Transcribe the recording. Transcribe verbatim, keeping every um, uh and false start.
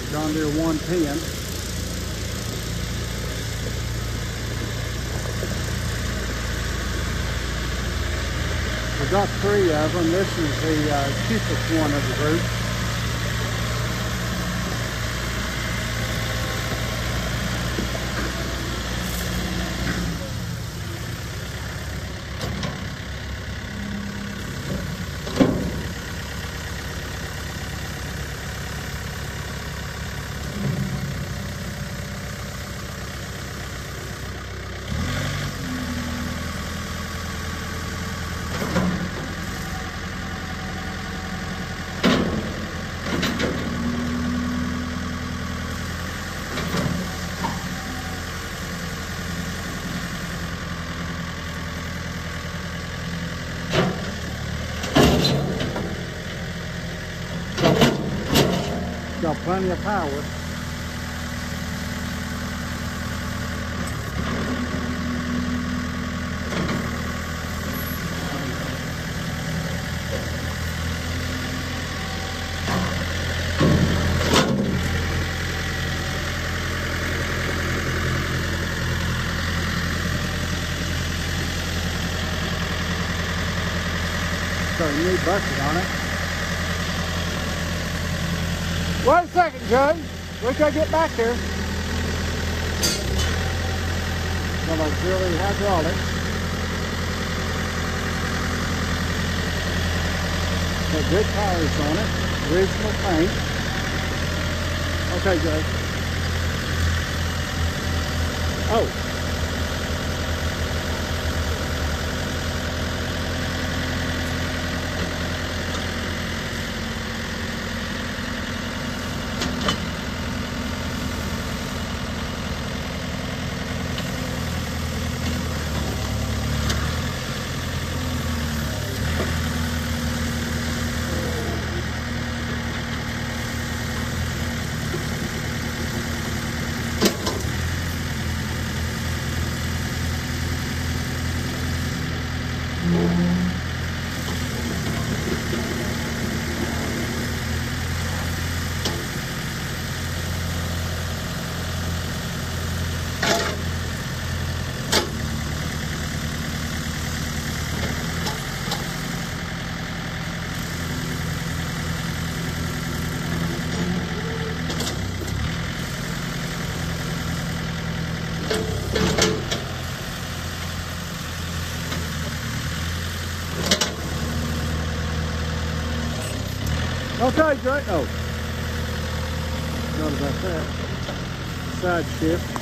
John Deere one ten. We've got three of them. This is the uh, cheapest one of the group. Got plenty of power. Got a new bucket on it. Wait a second, Judge. Wait till I get back there. Got auxiliary hydraulic. Got good tires on it. Original paint. Okay, Judge. Oh. Okay, great. Oh, not about that. Side shift.